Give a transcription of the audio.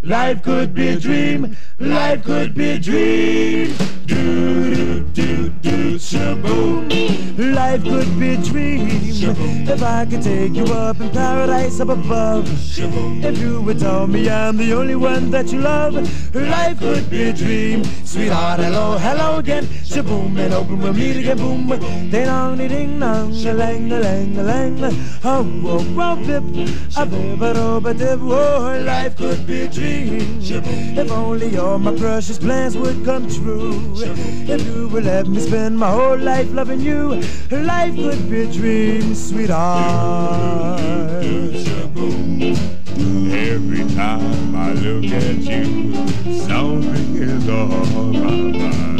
Life could be a dream, life could be a dream. Do do do do shaboom. Life could be a dream if I could take you up in paradise up above. If you would tell me I'm the only one that you love, life could be a dream. Sweetheart, hello, hello again. Shaboom and open we'll meet again. Boom, ding dong, ding dong, a lang, a lang, a lang. Oh, oh, oh, bip, a bip, a dip. Oh, life could be a dream. If only all my precious plans would come true. If you would let me spend my whole life loving you, life could be a dream, sweetheart. Every time I look at you, something is on my mind.